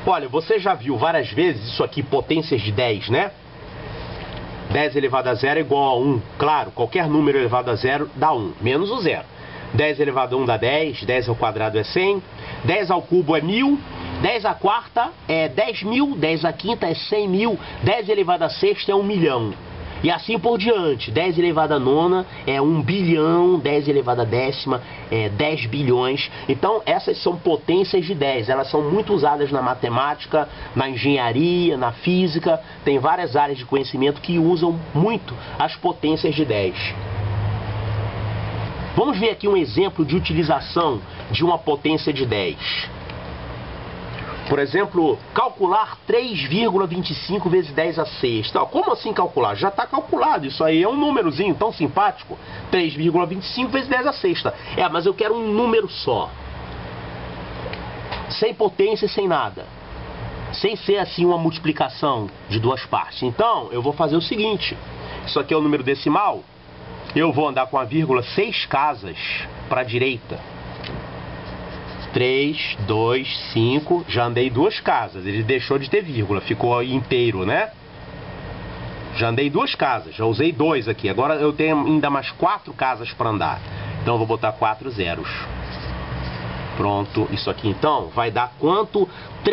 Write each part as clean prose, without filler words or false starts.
Olha, você já viu várias vezes isso aqui, potências de 10, né? 10 elevado a 0 é igual a 1. Claro, qualquer número elevado a 0 dá 1, menos o 0. 10 elevado a 1 dá 10, 10 ao quadrado é 100, 10 ao cubo é 1000, 10 à quarta é 10.000, 10 à quinta é 100.000, 10 elevado a sexta é 1 milhão. E assim por diante, 10 elevado a nona é 1 bilhão, 10 elevado a décima é 10 bilhões. Então essas são potências de 10, elas são muito usadas na matemática, na engenharia, na física. Tem várias áreas de conhecimento que usam muito as potências de 10. Vamos ver aqui um exemplo de utilização de uma potência de 10. Por exemplo, calcular 3,25 vezes 10 a sexta. Como assim calcular? Já está calculado, isso aí é um númerozinho tão simpático. 3,25 vezes 10 a sexta. Mas eu quero um número só. Sem potência e sem nada. Sem ser assim uma multiplicação de duas partes. Então, eu vou fazer o seguinte. Isso aqui é o número decimal. Eu vou andar com a vírgula 6 casas para a direita. 3, 2, 5, já andei 2 casas, ele deixou de ter vírgula, ficou inteiro, né? Já andei 2 casas, já usei 2 aqui, agora eu tenho ainda mais 4 casas para andar, então eu vou botar 4 zeros. Pronto, isso aqui então vai dar quanto?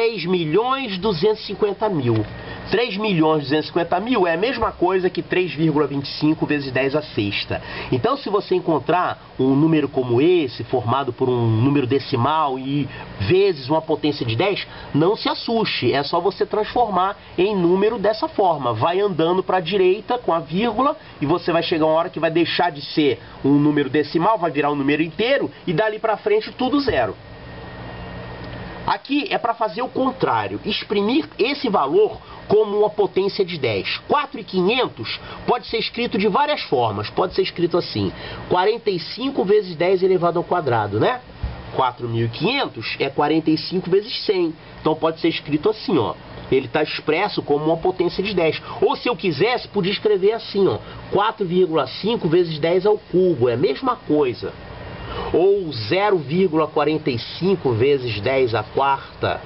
3.250.000. 3.250.000 é a mesma coisa que 3,25 vezes 10 a sexta. Então, se você encontrar um número como esse, formado por um número decimal e vezes uma potência de 10, não se assuste. É só você transformar em número dessa forma. Vai andando para a direita com a vírgula e você vai chegar uma hora que vai deixar de ser um número decimal, vai virar um número inteiro e dali para frente tudo zero. Aqui é para fazer o contrário, exprimir esse valor como uma potência de 10. 4.500 pode ser escrito de várias formas. Pode ser escrito assim, 45 vezes 10 elevado ao quadrado, né? 4.500 é 45 vezes 100. Então pode ser escrito assim, ó. Ele está expresso como uma potência de 10. Ou se eu quisesse, podia escrever assim, ó. 4,5 vezes 10 ao cubo, é a mesma coisa. Ou 0,45 vezes 10 à quarta.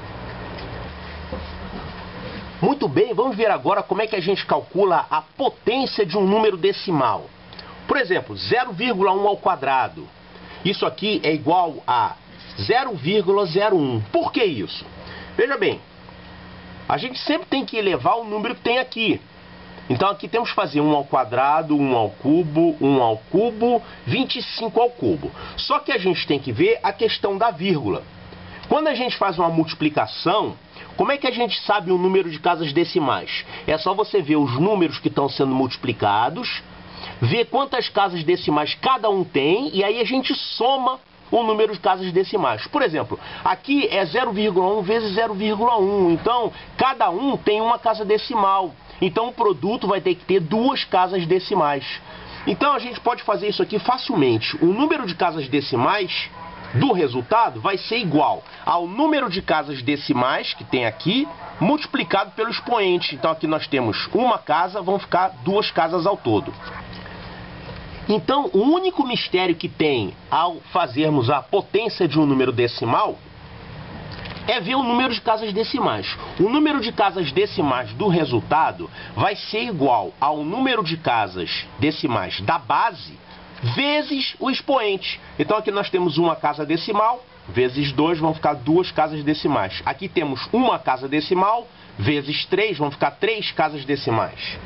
Muito bem, vamos ver agora como é que a gente calcula a potência de um número decimal. Por exemplo, 0,1 ao quadrado. Isso aqui é igual a 0,01. Por que isso? Veja bem, a gente sempre tem que elevar o número que tem aqui. Então aqui temos que fazer 1 ao quadrado, 1 ao cubo, 25 ao cubo. Só que a gente tem que ver a questão da vírgula. Quando a gente faz uma multiplicação, como é que a gente sabe o número de casas decimais? É só você ver os números que estão sendo multiplicados, ver quantas casas decimais cada um tem, e aí a gente soma o número de casas decimais. Por exemplo, aqui é 0,1 vezes 0,1, então cada um tem uma casa decimal. Então o produto vai ter que ter 2 casas decimais. Então a gente pode fazer isso aqui facilmente. O número de casas decimais do resultado vai ser igual ao número de casas decimais que tem aqui, multiplicado pelo expoente. Então aqui nós temos uma casa, vão ficar 2 casas ao todo. Então o único mistério que tem ao fazermos a potência de um número decimal é ver o número de casas decimais. O número de casas decimais do resultado vai ser igual ao número de casas decimais da base vezes o expoente. Então aqui nós temos uma casa decimal, vezes 2 vão ficar 2 casas decimais. Aqui temos uma casa decimal, vezes 3 vão ficar 3 casas decimais.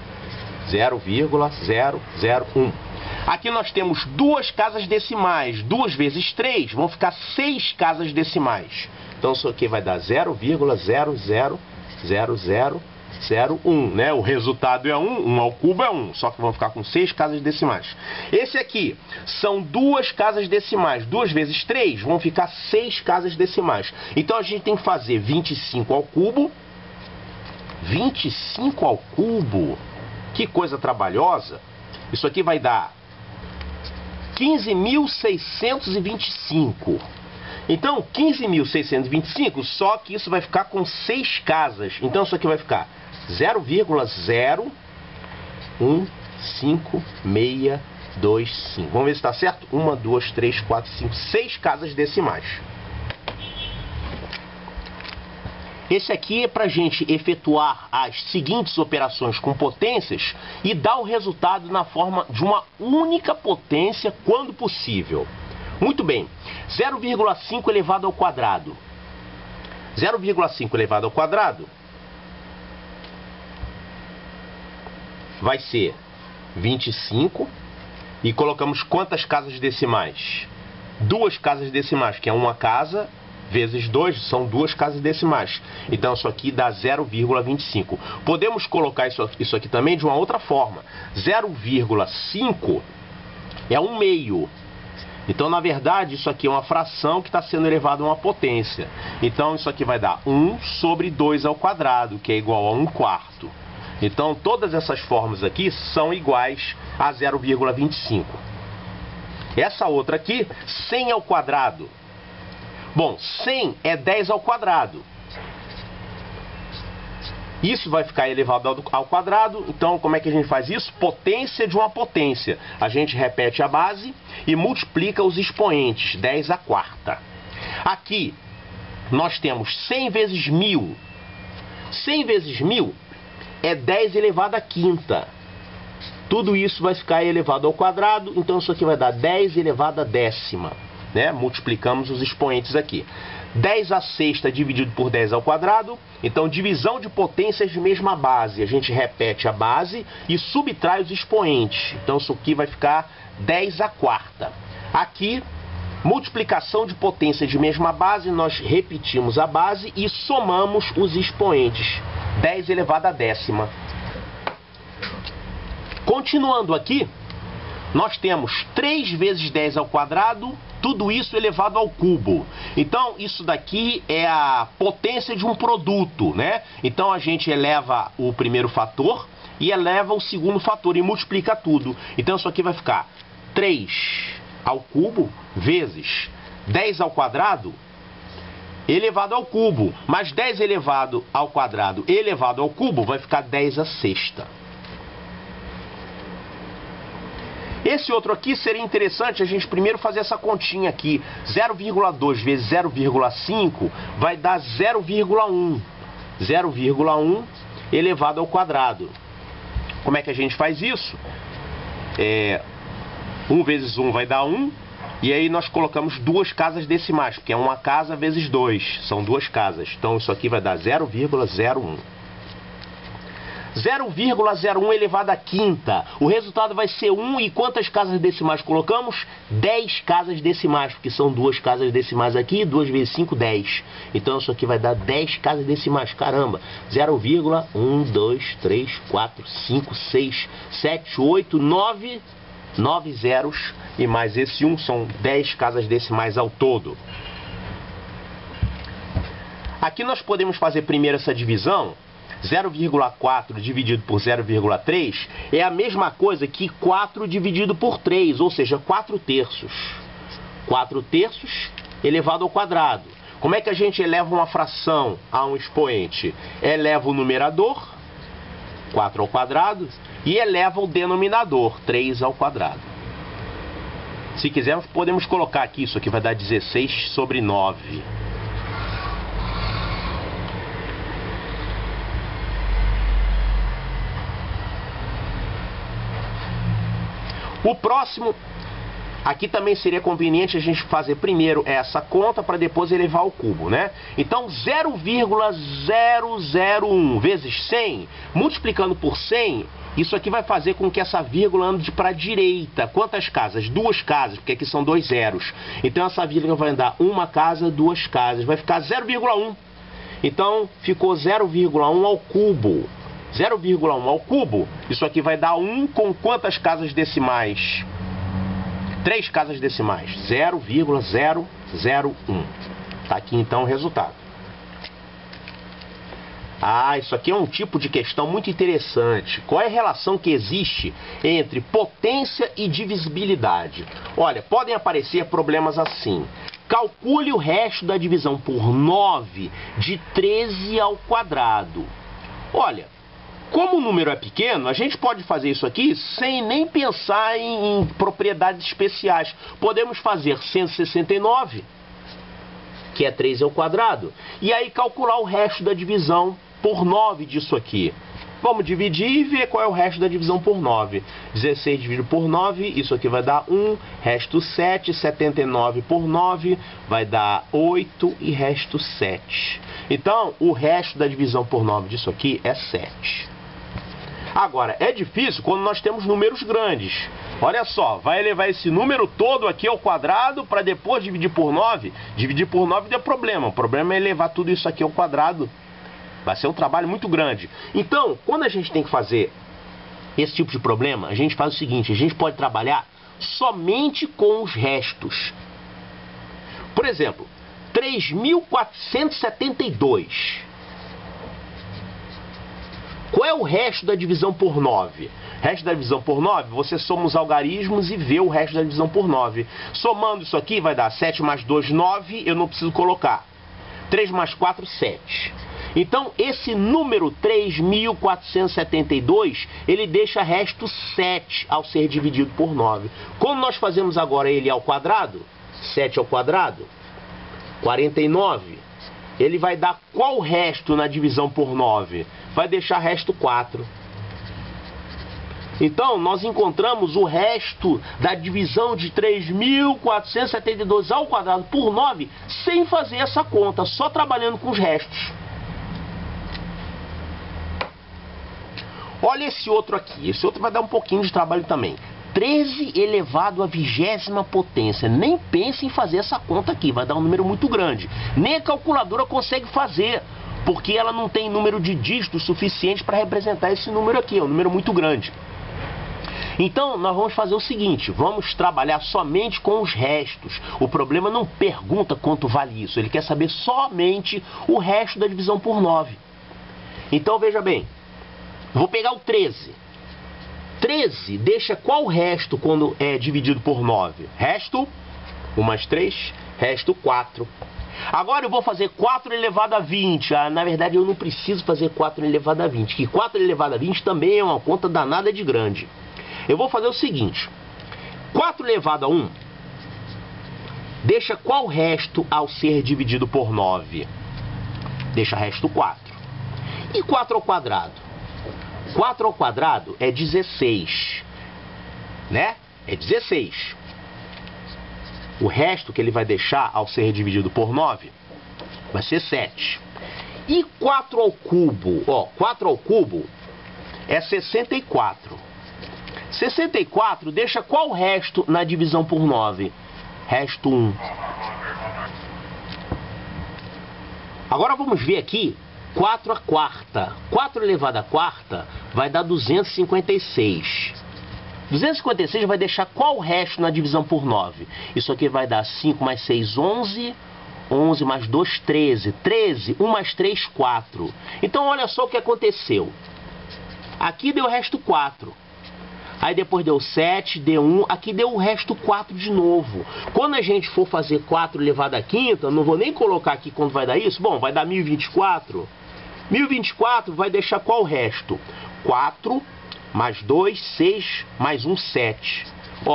0,001. Aqui nós temos 2 casas decimais, 2 vezes 3 vão ficar 6 casas decimais. Então isso aqui vai dar 0,000001, né? O resultado é 1, 1 ao cubo é 1, só que vão ficar com 6 casas decimais. Esse aqui são 2 casas decimais, 2 vezes 3 vão ficar 6 casas decimais. Então a gente tem que fazer 25 ao cubo. 25 ao cubo, que coisa trabalhosa. Isso aqui vai dar 15.625. Então, 15.625, só que isso vai ficar com 6 casas. Então, isso aqui vai ficar 0,0152625. Vamos ver se está certo? 1, 2, 3, 4, 5, 6 casas decimais. Esse aqui é para a gente efetuar as seguintes operações com potências e dar o resultado na forma de uma única potência quando possível. Muito bem, 0,5 elevado ao quadrado. 0,5 elevado ao quadrado vai ser 25. E colocamos quantas casas decimais? 2 casas decimais, que é uma casa vezes 2, são 2 casas decimais. Então isso aqui dá 0,25. Podemos colocar isso aqui também de uma outra forma. 0,5 é 1/2. Então, na verdade, isso aqui é uma fração que está sendo elevada a uma potência. Então, isso aqui vai dar 1 sobre 2 ao quadrado, que é igual a 1/4. Então, todas essas formas aqui são iguais a 0,25. Essa outra aqui, 100 ao quadrado. Bom, 100 é 10 ao quadrado. Isso vai ficar elevado ao quadrado. Então, como é que a gente faz isso? Potência de uma potência. A gente repete a base e multiplica os expoentes, 10⁴. Aqui, nós temos 100 vezes 1000. 100 vezes 1000 é 10 elevado à quinta. Tudo isso vai ficar elevado ao quadrado, então isso aqui vai dar 10 elevado à décima. Né? Multiplicamos os expoentes aqui. 10�6ª dividido por 10 ao quadrado. Então, divisão de potências de mesma base. A gente repete a base e subtrai os expoentes. Então, isso aqui vai ficar 10⁴. Aqui, multiplicação de potências de mesma base. Nós repetimos a base e somamos os expoentes. 10 elevado à décima. Continuando aqui, nós temos 3 vezes 10 ao quadrado, tudo isso elevado ao cubo. Então, isso daqui é a potência de um produto, né? Então, a gente eleva o primeiro fator e eleva o segundo fator e multiplica tudo. Então, isso aqui vai ficar 3 ao cubo vezes 10 ao quadrado elevado ao cubo. Mas 10 elevado ao quadrado elevado ao cubo vai ficar 10⁶. Esse outro aqui seria interessante a gente primeiro fazer essa continha aqui. 0,2 vezes 0,5 vai dar 0,1. 0,1 elevado ao quadrado. Como é que a gente faz isso? 1 vezes 1 vai dar 1. E aí nós colocamos 2 casas decimais, porque é uma casa vezes 2. São 2 casas. Então isso aqui vai dar 0,01. 0,01 elevado à quinta. O resultado vai ser 1 e quantas casas decimais colocamos? 10 casas decimais, porque são 2 casas decimais aqui, 2 vezes 5, 10. Então isso aqui vai dar 10 casas decimais. Caramba! 0,1, 2, 3, 4, 5, 6, 7, 8, 9... 9 zeros e mais esse 1 são 10 casas decimais ao todo. Aqui nós podemos fazer primeiro essa divisão. 0,4 dividido por 0,3 é a mesma coisa que 4 dividido por 3, ou seja, 4/3. 4/3 elevado ao quadrado. Como é que a gente eleva uma fração a um expoente? Eleva o numerador, 4 ao quadrado, e eleva o denominador, 3 ao quadrado. Se quisermos, podemos colocar aqui, isso aqui vai dar 16 sobre 9. O próximo, aqui também seria conveniente a gente fazer primeiro essa conta para depois elevar ao cubo, né? Então, 0,001 vezes 100, multiplicando por 100, isso aqui vai fazer com que essa vírgula ande para a direita. Quantas casas? 2 casas, porque aqui são 2 zeros. Então, essa vírgula vai andar uma casa, 2 casas. Vai ficar 0,1. Então, ficou 0,1 ao cubo. 0,1 ao cubo, isso aqui vai dar 1 com quantas casas decimais? 3 casas decimais, 0,001. Está aqui então o resultado. Isso aqui é um tipo de questão muito interessante. Qual é a relação que existe entre potência e divisibilidade? Olha, podem aparecer problemas assim. Calcule o resto da divisão por 9 de 13 ao quadrado. Olha, como o número é pequeno, a gente pode fazer isso aqui sem nem pensar em propriedades especiais. Podemos fazer 169 que é 3 ao quadrado, e aí calcular o resto da divisão por 9 disso aqui. Vamos dividir e ver qual é o resto da divisão por 9. 16 dividido por 9, isso aqui vai dar 1, resto 7, 79 por 9, vai dar 8 e resto 7. Então, o resto da divisão por 9 disso aqui é 7. Agora, é difícil quando nós temos números grandes. Olha só, vai elevar esse número todo aqui ao quadrado para depois dividir por 9. Dividir por 9 deu problema. O problema é elevar tudo isso aqui ao quadrado. Vai ser um trabalho muito grande. Então, quando a gente tem que fazer esse tipo de problema, a gente faz o seguinte: a gente pode trabalhar somente com os restos. Por exemplo, 3.472. Qual é o resto da divisão por 9? Resto da divisão por 9, você soma os algarismos e vê o resto da divisão por 9. Somando isso aqui, vai dar 7 mais 2, 9, eu não preciso colocar. 3 mais 4, 7. Então, esse número 3.472, ele deixa resto 7 ao ser dividido por 9. Como nós fazemos agora ele ao quadrado, 7 ao quadrado, 49, ele vai dar qual resto na divisão por 9? Vai deixar resto 4. Então, nós encontramos o resto da divisão de 3.472 ao quadrado por 9 sem fazer essa conta, só trabalhando com os restos. Olha esse outro aqui. Esse outro vai dar um pouquinho de trabalho também. 13 elevado à 20ª potência. Nem pense em fazer essa conta aqui, vai dar um número muito grande. Nem a calculadora consegue fazer, porque ela não tem número de dígitos suficiente para representar esse número aqui. É um número muito grande. Então, nós vamos fazer o seguinte: vamos trabalhar somente com os restos. O problema não pergunta quanto vale isso, ele quer saber somente o resto da divisão por 9. Então, veja bem, vou pegar o 13. 13 deixa qual resto quando é dividido por 9? Resto 1 mais 3, resto 4. Agora eu vou fazer 4 elevado a 20. Na verdade, eu não preciso fazer 4 elevado a 20, que 4 elevado a 20 também é uma conta danada de grande. Eu vou fazer o seguinte: 4 elevado a 1 deixa qual resto ao ser dividido por 9? Deixa resto 4. E 4 ao quadrado? 4 ao quadrado é 16, né? É 16. O resto que ele vai deixar ao ser dividido por 9 vai ser 7. E 4 ao cubo? 4 ao cubo é 64. 64 deixa qual resto na divisão por 9? Resto 1. Agora vamos ver aqui 4 à quarta. 4 elevado à quarta vai dar 256. 256 vai deixar qual resto na divisão por 9? Isso aqui vai dar 5 mais 6, 11. 11 mais 2, 13. 13, 1 mais 3, 4. Então olha só o que aconteceu. Aqui deu o resto 4. Aí depois deu 7, deu 1, aqui deu o resto 4 de novo. Quando a gente for fazer 4 elevado à quinta, não vou nem colocar aqui quanto vai dar isso. Bom, vai dar 1024. 1024 vai deixar qual resto? 4 mais 2, 6, mais 1, 7.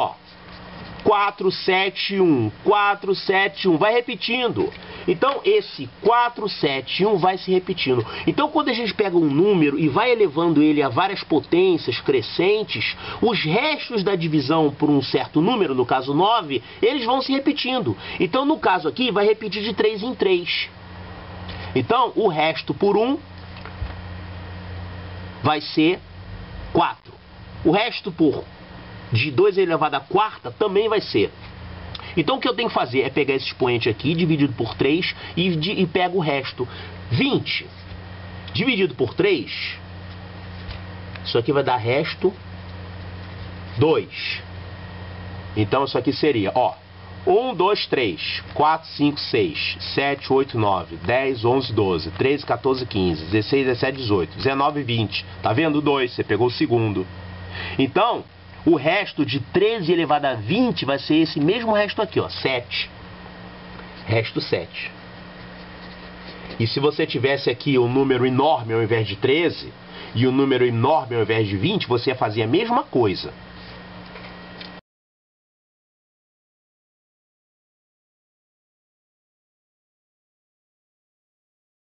4, 7, 1. 4, 7, 1. Vai repetindo. Então, esse 4, 7, 1 vai se repetindo. Então, quando a gente pega um número e vai elevando ele a várias potências crescentes, os restos da divisão por um certo número, no caso 9, eles vão se repetindo. Então, no caso aqui, vai repetir de 3 em 3. Então, o resto por 1 vai ser 4. O resto por de 2 elevado à quarta também vai ser. Então o que eu tenho que fazer é pegar esse expoente aqui, dividido por 3, e pego o resto. 20 dividido por 3, isso aqui vai dar resto 2. Então isso aqui seria, 1, 2, 3, 4, 5, 6, 7, 8, 9, 10, 11, 12, 13, 14, 15, 16, 17, 18, 19, 20. Tá vendo? 2, você pegou o segundo. Então, o resto de 13 elevado a 20 vai ser esse mesmo resto aqui, 7. Resto 7. E se você tivesse aqui um número enorme ao invés de 13, e um número enorme ao invés de 20, você ia fazer a mesma coisa.